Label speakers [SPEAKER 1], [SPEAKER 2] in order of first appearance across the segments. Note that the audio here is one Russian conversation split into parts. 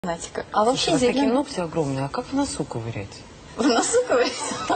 [SPEAKER 1] Натика. А вообще
[SPEAKER 2] у вас такие
[SPEAKER 1] деревья...
[SPEAKER 2] ногти огромные, а как в носу ковырять?
[SPEAKER 1] В носу ковырять?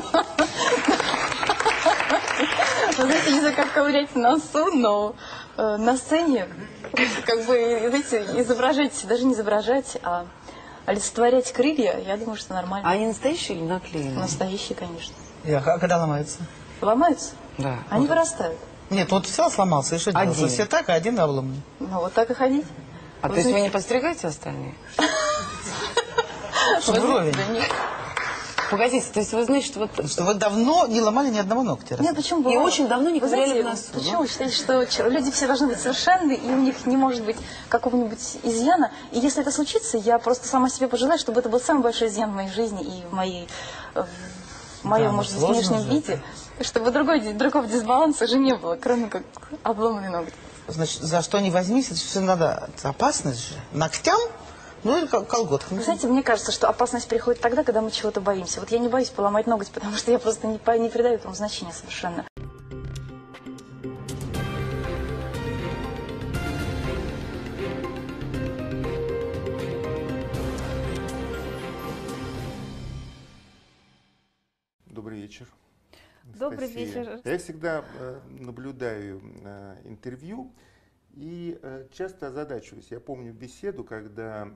[SPEAKER 1] Вы знаете, не знаю, как ковырять в носу, но на сцене, как бы, знаете, изображать, даже не изображать, а олицетворять крылья, я думаю, что нормально.
[SPEAKER 2] А они настоящие или наклеенные?
[SPEAKER 1] Настоящие, конечно.
[SPEAKER 3] А когда ломаются?
[SPEAKER 1] Ломаются?
[SPEAKER 2] Да.
[SPEAKER 1] Они вырастают.
[SPEAKER 3] Нет, вот все сломался, и что делать?
[SPEAKER 2] Один.
[SPEAKER 3] Все так, а один обломанный.
[SPEAKER 1] Ну, вот так и ходить.
[SPEAKER 2] А то есть вы не подстригаете остальные?
[SPEAKER 3] Чтобы вровень.
[SPEAKER 1] Да нет.
[SPEAKER 2] Погодите, то есть вы знаете, что вот...
[SPEAKER 3] Что вы давно не ломали ни одного ногтя.
[SPEAKER 1] Нет, почему
[SPEAKER 2] И
[SPEAKER 1] бывает?
[SPEAKER 2] очень давно не
[SPEAKER 1] Вы
[SPEAKER 2] ковыряли
[SPEAKER 1] знаете,
[SPEAKER 2] в носу.
[SPEAKER 1] Почему вы считаете, что люди все должны быть совершенны, и у них не может быть какого-нибудь изъяна? И если это случится, я просто сама себе пожелаю, чтобы это был самый большой изъян в моей жизни и в моем, может быть, внешнем виде. Чтобы другого дисбаланса же не было, кроме как обломанный ноготь.
[SPEAKER 3] Значит, за что не возьмись, это все надо. Это опасность же. Ногтям, ну или колготкам.
[SPEAKER 1] Вы знаете, мне кажется, что опасность приходит тогда, когда мы чего-то боимся. Вот я не боюсь поломать ноготь, потому что я просто не придаю этому значения совершенно.
[SPEAKER 4] Добрый вечер.
[SPEAKER 5] Добрый
[SPEAKER 4] Анастасия.
[SPEAKER 5] вечер.
[SPEAKER 4] Я всегда наблюдаю интервью и часто озадачиваюсь. Я помню беседу, когда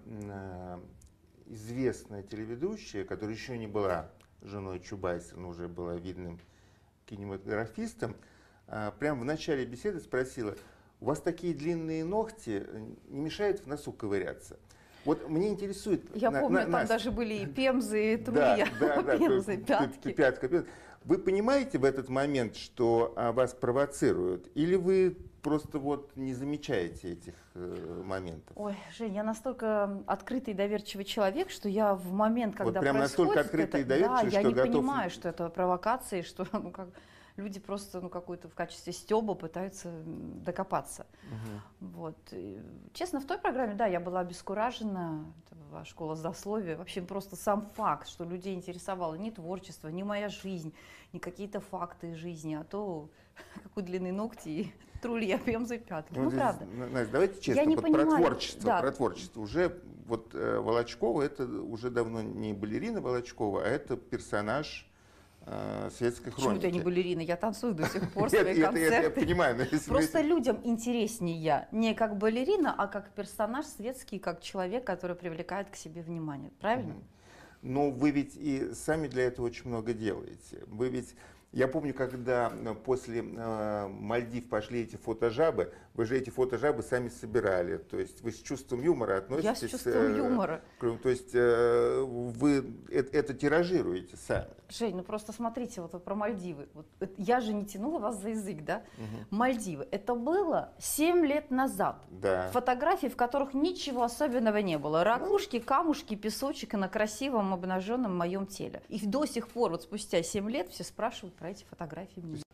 [SPEAKER 4] известная телеведущая, которая еще не была женой Чубайса, но уже была видным кинематографистом, прямо в начале беседы спросила: у вас такие длинные ногти, не мешают в носу ковыряться? Вот мне интересует...
[SPEAKER 5] Я помню, там даже были и пемзы, и
[SPEAKER 4] Да,
[SPEAKER 5] трулья, пемзы, пятки.
[SPEAKER 4] Пятка. Вы понимаете в этот момент, что вас провоцируют? Или вы просто вот не замечаете этих моментов?
[SPEAKER 5] Ой, Жень, я настолько открытый и доверчивый человек, что я в момент, когда
[SPEAKER 4] Вот прям настолько
[SPEAKER 5] происходит
[SPEAKER 4] открытый и
[SPEAKER 5] это,
[SPEAKER 4] доверчивый,
[SPEAKER 5] я
[SPEAKER 4] что
[SPEAKER 5] не
[SPEAKER 4] готов...
[SPEAKER 5] понимаю, что это провокации, что люди просто какую-то в качестве стёба пытаются докопаться. Вот. И, честно, в той программе, да, я была обескуражена, это была школа злословия, вообще просто сам факт, что людей интересовало не творчество, не моя жизнь, не какие-то факты из жизни, а то, какой длинные ногти и трулья, пемзы, пятки. Ну,
[SPEAKER 4] здесь,
[SPEAKER 5] правда.
[SPEAKER 4] Настя, давайте честно,
[SPEAKER 5] Я не
[SPEAKER 4] про
[SPEAKER 5] понимаю,
[SPEAKER 4] творчество.
[SPEAKER 5] да.
[SPEAKER 4] Про творчество. Уже вот Волочкова, это уже давно не балерина Волочкова, а это персонаж светской хроники.
[SPEAKER 5] Почему-то я не балерина, я танцую до сих пор
[SPEAKER 4] Нет,
[SPEAKER 5] свои концерты.
[SPEAKER 4] я понимаю, но если
[SPEAKER 5] Просто людям интереснее я не как балерина, а как персонаж светский, как человек, который привлекает к себе внимание. Правильно?
[SPEAKER 4] Но вы ведь и сами для этого очень много делаете. Вы ведь, я помню, когда после Мальдив пошли эти фотожабы, вы же эти фотожабы сами собирали. То есть вы с чувством юмора относитесь.
[SPEAKER 5] Я с чувством юмора.
[SPEAKER 4] То есть вы это тиражируете сами.
[SPEAKER 5] Жень, ну просто смотрите, вот про Мальдивы. Вот, я же не тянула вас за язык, да? Мальдивы. Это было 7 лет назад.
[SPEAKER 4] Да.
[SPEAKER 5] Фотографии, в которых ничего особенного не было. Ракушки, камушки, песочек и на красивом обнаженном моем теле. И до сих пор, вот спустя 7 лет, все спрашивают про эти фотографии.